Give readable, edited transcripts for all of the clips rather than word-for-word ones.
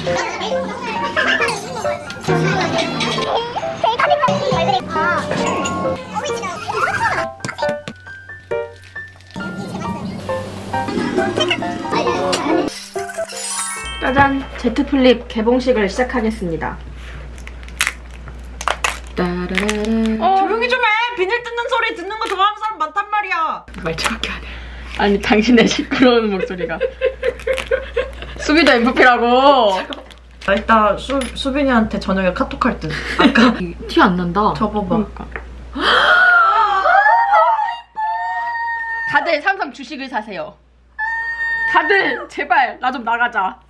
짜잔! 제트플립 개봉식을 시작하겠습니다. 조용히 좀 해! 비닐 뜯는 소리 듣는 거 좋아하는 사람 많단 말이야. 말처밖에 안 해. 아니 당신의 시끄러운 목소리가. 수비도 MVP라고. 나 이따 수빈이한테 저녁에 카톡할 듯. 아까 티 안 난다. 접어봐. 그러니까. 다들 삼삼 주식을 사세요. 다들 제발 나 좀 나가자.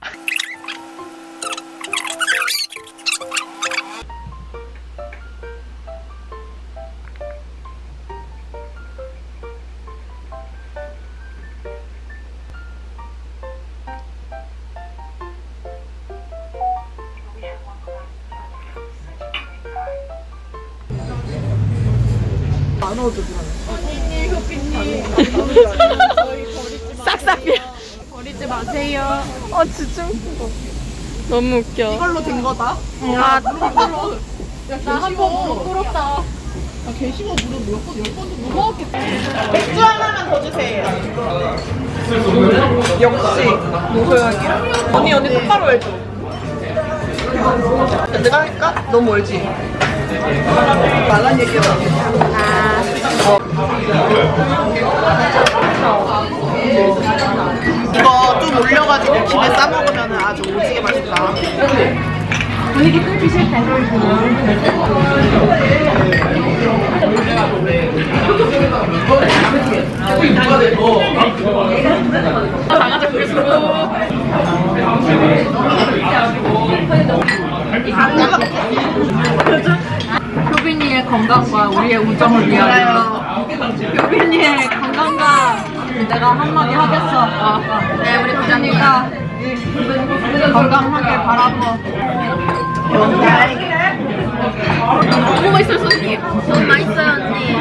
안 넣어도 아니, 효빈님. 싹싹 빌. 버리지 마세요. 진짜 웃겨. 너무 웃겨. 이걸로 된 거다. 아, 나 한 번 부끄럽다. 아, 개심어 무려 몇 번, 10번 정도 먹었겠다. 맥주 하나만 더 주세요. 역시 노소영이야. 언니 똑바로 해줘. 내가 할까? 너무 멀지? 말란 얘기야. 이거 좀 올려가지고 김에 싸먹으면 아주 오지게 맛있다. 분위기 끌기 싫다. 나가자 그래 수고. 효빈이의 건강과 우리의 우정을 위하여. 효빈이의 건강과 내가 한마디 하겠어. 네, 우리 효빈이가 건강하게 바라고. 너무 맛있어요, 선생님. 너무 맛있어요, 언니.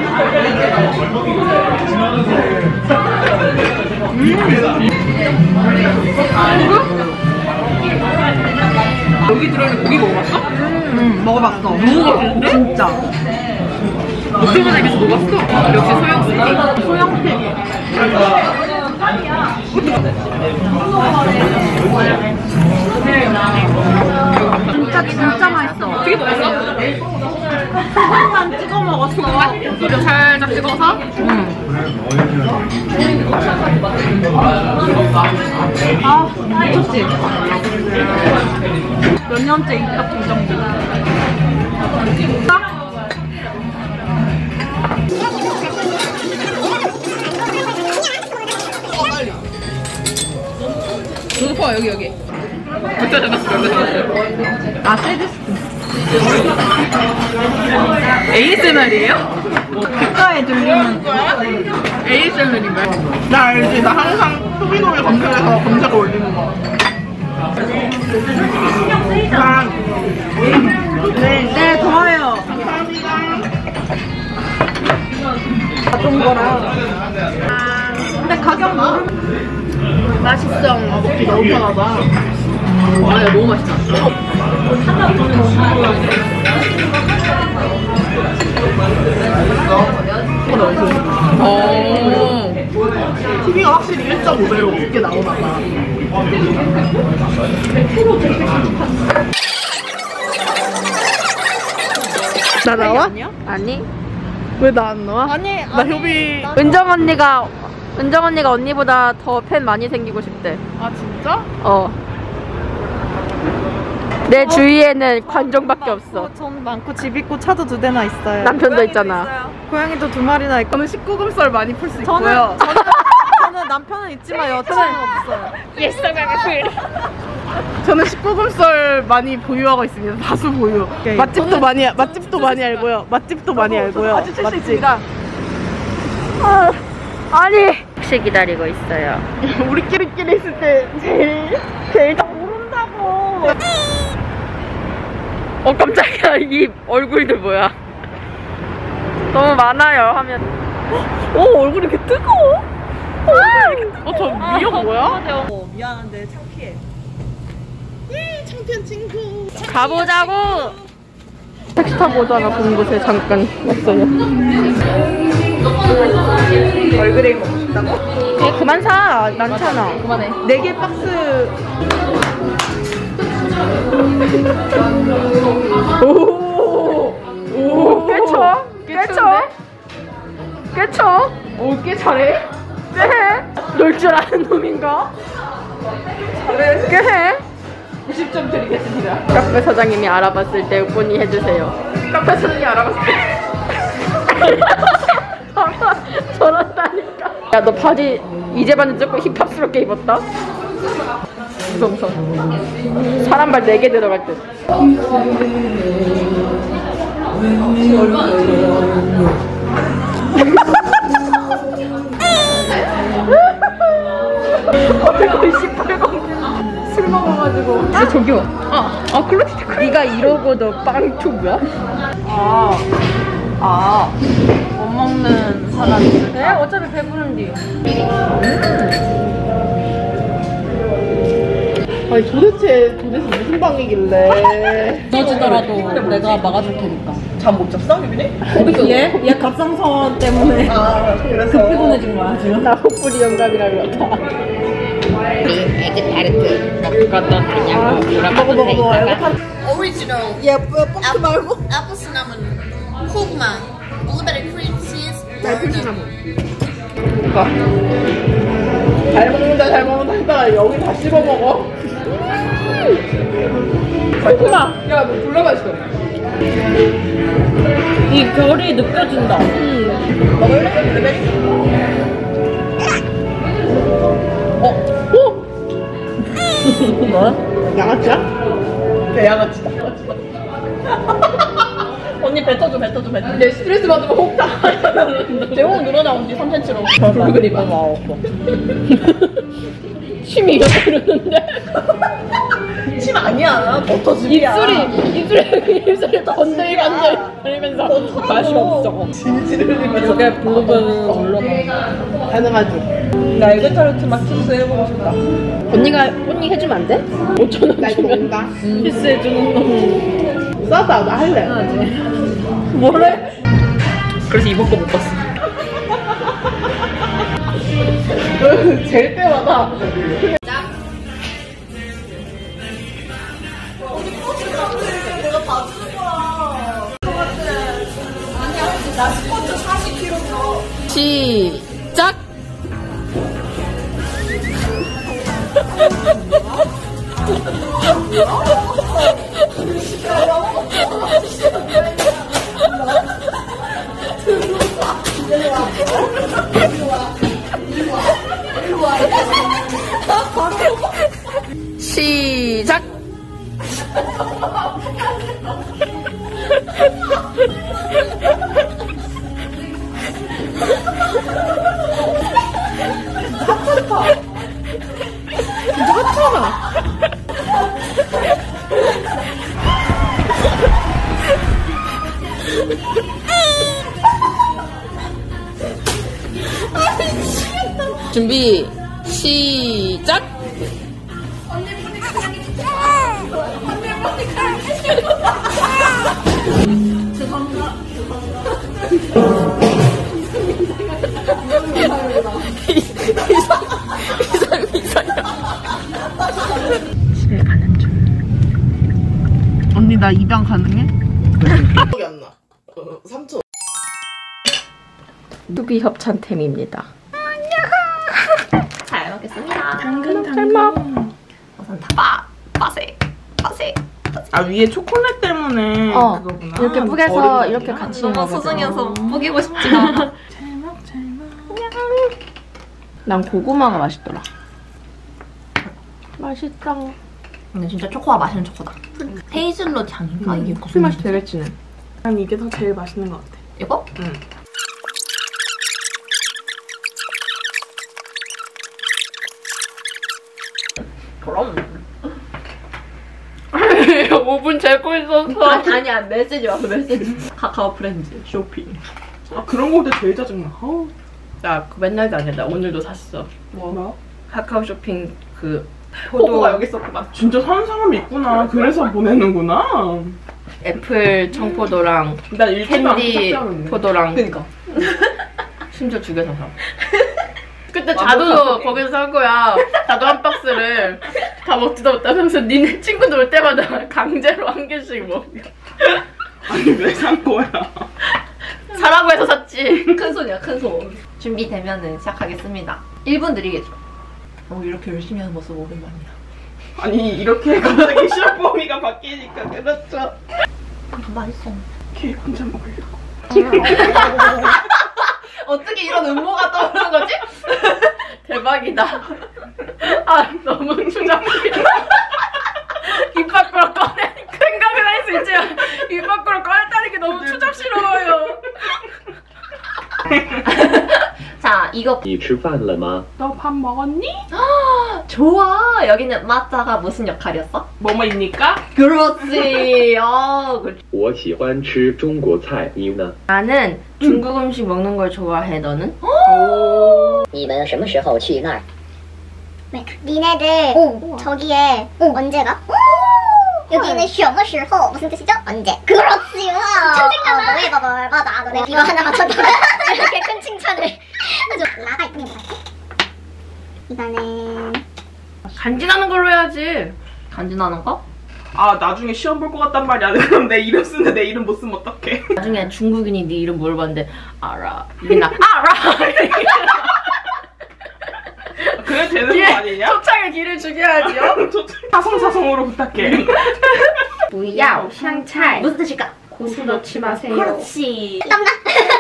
여기 들어있는 고기 먹어봤어? 먹어봤어. 너무 맛있는데? 진짜. 목표만 계속 먹었어. 역시 소영 소영팩이. 진짜 맛있어. 어떻게 먹었어? 한만 찍어 먹었어. 이거 살짝 찍어서? 아, 미쳤지? 몇 년째 입덕 공정비. 누구 여기. 몇자 잡았어? 아, 세디스트. ASMR이에요? 귓가에 들리는 ASMR인가요? 나 알지? 나 항상 소비노를 검색해서 검색어 올리는 거. 네, 좋아요. 감사합니다. 가져온 거랑. 근데 가격 모르면 맛있어. 먹기 너무 편하다. 아, 야, 너무 맛있다. TV가 확실히 1.5배로 높게 나오나 봐. 나 나와? 아니. 왜 나 안 나와? 아니, 나 효비. 은정 언니가 언니보다 더 팬 많이 생기고 싶대. 아, 진짜? 내 주위에는 관종밖에 없어. 전 많고 집 있고 차도 2대나 있어요. 남편도 있잖아. 고양이도 2마리나 있고. 저는 19금 썰 많이 풀 수 저는 있고요. 저는 남편은 있지만 여친은 없어요. 저는 19금 썰 많이 보유하고 있습니다. 다수 보유. 맛집도 많이 알고요. 맛집도 많이 알고요. 맛집. 아니. 혹시 기다리고 있어요. 우리끼리 있을 때 제일 다 모른다고. 깜짝이야. 이 얼굴들 뭐야? 너무 많아요 화면. 얼굴이 이렇게 뜨거워? 저 미역 뭐야? 미안한데 창피해. 창피한 친구. 가보자고. 택시 타고 오다가 본 곳에 잠깐 왔어요. 얼그레이 먹고 싶다고? 그만 사. 많잖아. 그만해. 4개 박스. 오, 깨쳐? 깨쳐? 오, 꽤 잘해? 꽤 해? 놀 줄 아는 놈인가? 잘해? 꽤 해? 90점 드리겠습니다. 카페 사장님이 알아봤을 때 본이 해주세요. 카페 사장님이 알아봤을 때. 봐봐, 저런다니까. 야, 너 바지 이제 봤는데 조금 힙합스럽게 입었다? 무서워. 사람 발 4개 들어갈 듯. 얼굴 시뻘건 술 먹어가지고. 아, 저기요. 클로티드. 네가 이러고 너 빵투브야? 못 먹는 사람이. 네, 어차피 배부른디. 아니 도대체 무슨 방이길래? 떨어지더라도 내가 막아줄 테니까. 잠 못 잤어, 유빈이? 얘 갑상선 때문에 그래서 피곤해진 거야 지금. 나 호불이 영감이라 그렇다. 먹어. Original. 야, 뻑지 말고. Apple cinnamon. Kugma. Blueberry cream cheese. Bourbon. 그러니까 잘 먹는다 했다가 여기 다 씹어 먹어. 달콤하. 야, 너 졸라 맛있어. 이 결이 느껴진다. 먹을래? 블루베리? 뭐? 양아치야? 배양아치다. 언니 뱉어줘. 내 스트레스 받으면 혹 다. 대홍 늘어나 언니 3cm로. 불그리 고마워. 침이 이렇게 흐르는데. 침 아니야. 버터즙이야. 입술이 건들건들 흘리면서 맛이 없어. 진지를 흘리면서. 저게 블루베리 올라가. 가능하지. 나 에그타르트 맛집스 해보고 싶다. 언니 해주면 안 돼? 5,000원 나 이거 먹는다. 키스해주는 놈. 싸다. 나 할래. 뭐래? 그래서 이번 거 못 봤어. 제일 때마다. 내가 봐주는 거야. 아니야, 나 스쿼트 40kg. 시작. 시작. 준비 시작. 집에 가는 중. 언니 나 입양 가능해? 기억이 안 나. 3초. 수비 협찬템입니다. 잘 먹겠습니다. 잘 먹. 우선 빠세. 아, 위에 초콜릿 때문에 그거구나. 이렇게 뿌개서 이렇게 같이 너무 먹어서. 소중해서 뿌기고 싶지가 않아. 난 고구마가 맛있더라. 맛있다. 근데 진짜 초코가 맛있는 초코다. 헤이즐넛 향인가? 이게 커피 맛이 되게 진해. 난 이게 더 제일 맛있는 것 같아. 이거? 응. 그럼. 5분 재고 있었어. 아니야, 메시지 와서 메시지. 카카오 프렌즈 쇼핑. 아, 그런 거 볼 때 제일 짜증나. 나 그 맨날 다녀. 나 오늘도 샀어. 뭐? 카카오 쇼핑 그 포도가 여기 있었구나. 진짜 사는 사람이 있구나. 그래서 보내는구나. 애플 청포도랑 난 일주일 안에 캔디 삭제하겠네. 포도랑 그니까. 심지어 2개 사서. 그때 자두도 거기서 산 거야. 자두 한 박스를 다 먹지도 못하면서 니네 친구들 올 때마다 강제로 한 개씩 먹. 아니 왜 산 거야? 사라고 해서 샀지. 큰 손이야, 큰 손. 준비되면은 시작하겠습니다. 1분 드리겠죠. 이렇게 열심히 하는 모습 오랜만이야. 아니 이렇게 갑자기 시험 범위가 바뀌니까 그렇죠. 맛있어. 케이크 혼자 먹으려고. 어떻게 이런 음모가 떠오르는 거지? 대박이다. 아 너무 추잡이다. 입 밖으로 꺼내 생각은 할 수 있지만 입 밖으로 꺼냈다는 게 너무 추잡스러워요. 자, 이거 你吃饭了吗？ 너 밥 먹었니? 좋아. 여기는 마짜가 무슨 역할이었어? 뭐뭐입니까? 그렇지. 그렇지. 我喜欢吃中国菜，你呢？ 나는 중국 음식 먹는 걸 좋아해. 너는? 你们什么时候去那儿？ 니네들 저기에 언제 가? 여기는 什么时候 무슨 뜻이죠? 언제? 그렇지요. 천재가나. 너의 버벌 맞아. 너네 이거 하나 맞췄다. 이렇게 큰 칭찬을 아주 나가 이쁘게 먹었지? 이거는 간지나는 걸로 해야지. 간지나는 거? 아 나중에 시험 볼 것 같단 말이야. 그럼 내 이름 쓰는데 내 이름 못 쓰면 어떡해? 나중에 중국인이 네 이름 물어봤는데 알아. 이게 나 알아. 그래 되는 거 아니냐? 초창에 길을 죽여야지요. 사성사성으로 부탁해. 不要香菜 무슨 뜻일까? 고수 넣지 마세요. 그렇지. 땀나.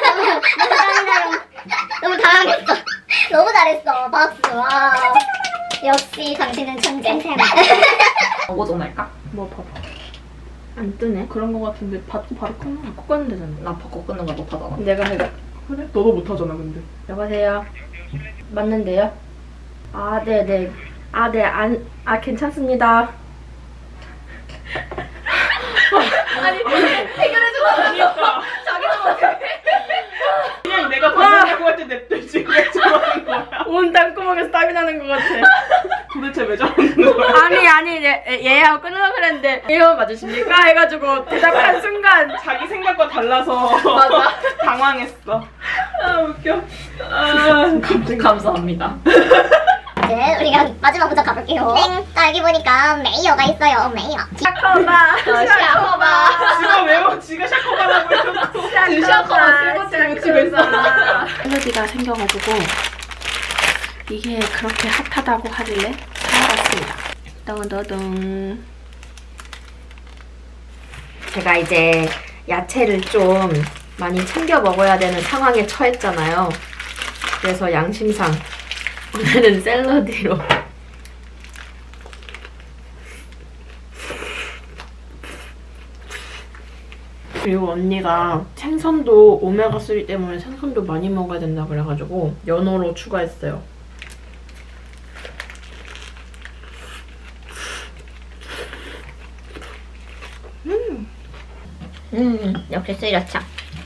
너무 당황했어. 너무 잘했어. 박수. 와. 역시 당신은 천재. 뭐 좀 할까? 뭐 봐봐. 안 뜨네. 그런 거 같은데 받고 바로 끊어. 코 꺼는 되잖아. 나 벚꽃 끊는 거 못하잖아. 내가 해가. 그래? 너도 못하잖아 근데. 여보세요. 맞는데요? 아, 네네. 아, 네. 괜찮습니다. 그러니까. 그냥 내가 받으려고 할 때 냅두지 왜 저러는 거야? 온 땅구멍에서 땀이 나는 것 같아. 도대체 왜 저러는 거야? 아니, 얘하고 끊으려고 그랬는데, 얘가 맞으십니까? 해가지고 대답한 순간. 자기 생각과 달라서 당황했어. 아 웃겨. 갑자기 감사합니다. 이제 우리가 마지막 부터 가볼게요. 딸기 보니까 메이어가 있어요. 메이어. 샤코바. 지가 외워 지가 샤코바라고 해놓고 샤코바. 치고 있어. 샐러디가 생겨가지고, 이게 그렇게 핫하다고 하길래 사와봤습니다. 덩덩덩. 제가 이제 야채를 좀 많이 챙겨 먹어야 되는 상황에 처했잖아요. 그래서 양심상 오늘은 샐러디로 그리고 언니가 생선도 오메가3 때문에 생선도 많이 먹어야 된다 그래가지고 연어로 추가했어요. 역시 스리라차.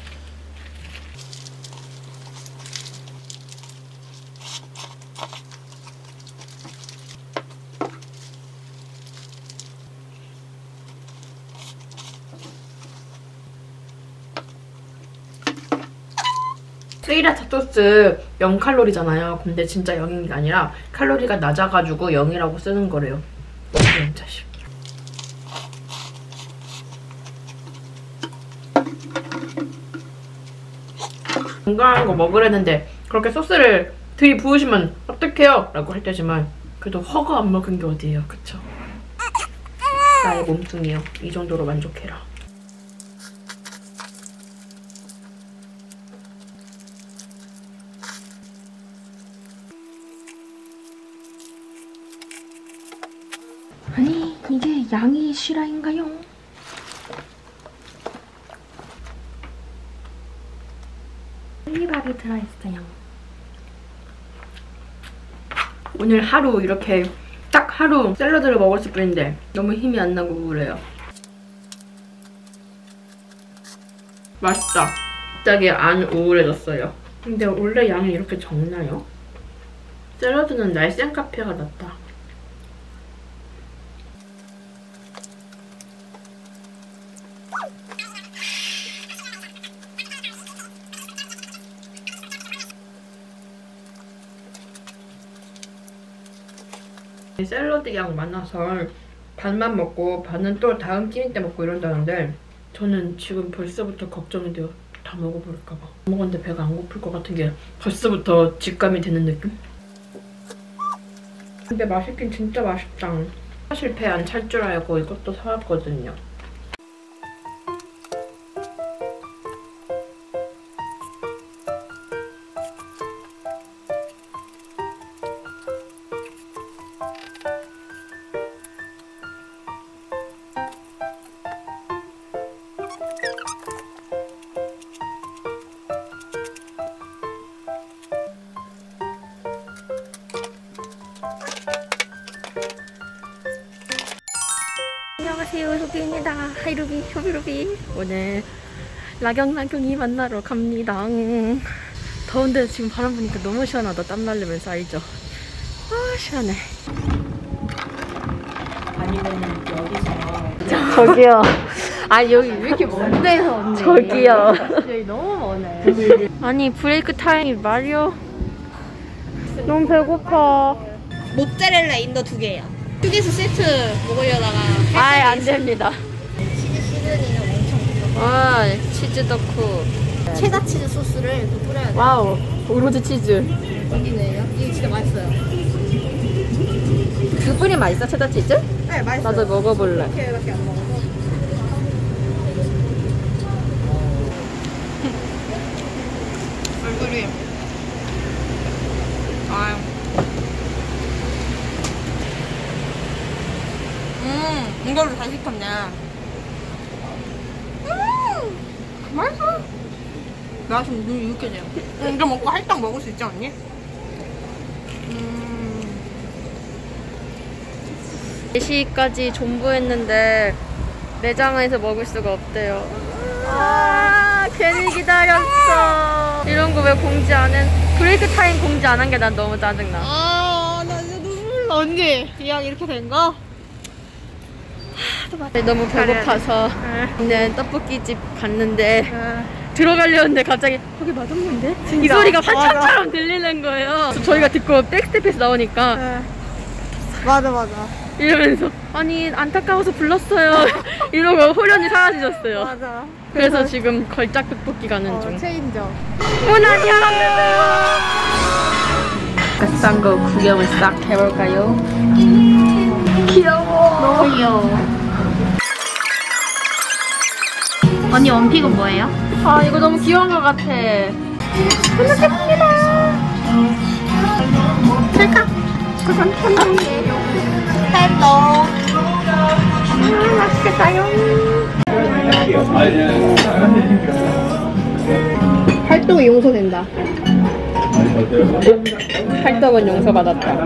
스리라차 소스 0칼로리잖아요. 근데 진짜 0인 게 아니라 칼로리가 낮아가지고 0이라고 쓰는 거래요. 자식. 건강한 거 먹으려는데 그렇게 소스를 들이부으시면 어떡해요? 라고 할 때지만 그래도 허거 안 먹은 게 어디예요, 그쵸? 나의 몸뚱이요. 이 정도로 만족해라. 아니, 이게 양이 실화인가요? 찰리밥이 들어있어요. 오늘 하루 이렇게 딱 하루 샐러드를 먹었을 뿐인데 너무 힘이 안 나고 우울해요. 맛있다. 갑자기 안 우울해졌어요. 근데 원래 양이 이렇게 적나요? 샐러드는 날쌘 카페가 낫다. 샐러드 양 많아서 반만 먹고 반은 또 다음 끼니 때 먹고 이런다는데 저는 지금 벌써부터 걱정이 돼요. 다 먹어버릴까봐. 먹었는데 배가 안 고플 것 같은 게 벌써부터 직감이 되는 느낌? 근데 맛있긴 진짜 맛있다. 사실 배 안 찰 줄 알고 이것도 사왔거든요. 안녕하세요, 루비입니다. 하이 루비, 루비. 오늘 라경이 만나러 갑니다. 더운데 지금 바람 부니까 너무 시원하다. 땀 날리면서 알죠? 아 시원해. 아니면 여기서 저기요. 아 여기 왜 이렇게 먼 데서 언니? 저기요. 여기 너무 머네. 아니 브레이크 타임이 말이요. 너무 배고파. 모짜렐라 인더 2개요. 휴게소 세트 먹으려다가 아이 안 됩니다. 치즈 시즈닝은 엄청 좋아. 와 치즈 덕후. 체다 치즈 소스를 또 뿌려야 돼. 와우 오로지 치즈. 여기네요. 이게 진짜 맛있어요. 그 뿌리 맛있어 체다 치즈? 네, 맛있어요. 나도 먹어볼래. 이렇게밖에 안 먹어서. 얼굴이. 아유. 이걸로 잘 시켰네. 맛있어. 나 지금 눈이 이렇게돼요. 이거 먹고 할당 먹을 수 있지 않니? 4시까지 존버했는데 매장에서 먹을 수가 없대요. 아 괜히 기다렸어. 이런 거 왜 공지 안 해? 브레이크 타임 공지 안 한 게 난 너무 짜증나. 아, 나 진짜 눈물 나. 언니, 이왕 이렇게 된 거? 너무 배고파서 그냥 떡볶이집 갔는데 들어가려는데 갑자기 거기 맛없는데? 이 소리가 환청처럼 들리는 거예요. 저희가 듣고 백스텝에서 나오니까 맞아. 이러면서 아니 안타까워서 불렀어요. 이러고 호련이 사라지셨어요. 맞아. 그래서 지금 걸작 떡볶이 가는 중. 체인저. 안녕. 싼 거 구경을 싹 해볼까요? 귀여워. 너무 귀여워. 언니 원픽은 뭐예요? 아 이거 너무 귀여운 것 같아. 잘 먹겠습니다. 찰칵. 헬로. 맛있겠다요. 활동이 용서된다. 활동은 용서받았다.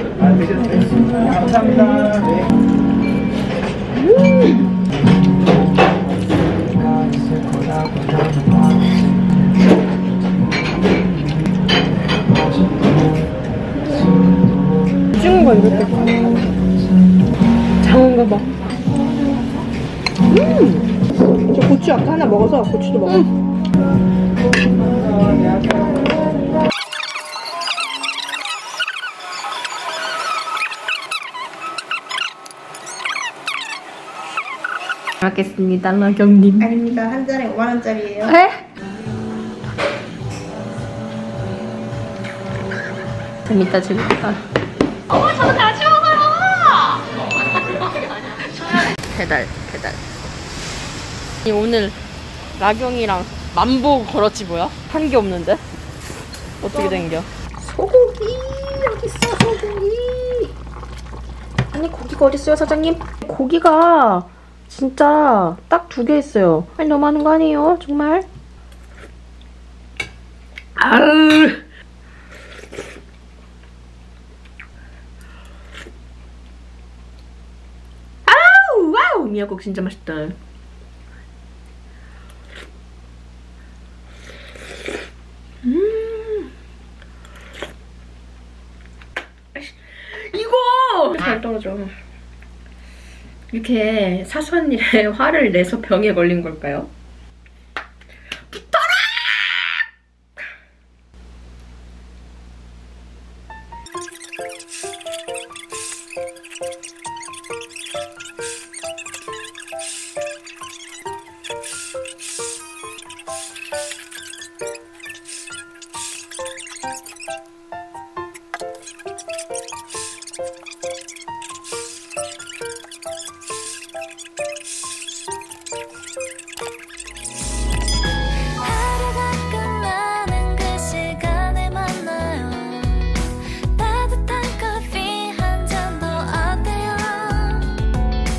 찍은 거 이렇게 장어인가 봐. 저 고추 아까 하나 먹어서 고추도 먹어. 알겠습니다, 나경님. 아닙니다. 한 잔에 5만원짜리예요. 에? 재밌다. 저도 같이 먹어요. 배달. 오늘 라경이랑 만보 걸었지 뭐야? 한 게 없는데? 어떻게 된겨? 소고기 여기 있어. 소고기. 아니 고기가 어딨어요 사장님? 고기가 진짜 딱 2개 있어요. 아니 너무하는 거 아니에요? 정말? 아우 와우 미역국 진짜 맛있다. 이거 잘 떨어져. 이렇게 사소한 일에 화를 내서 병에 걸린 걸까요?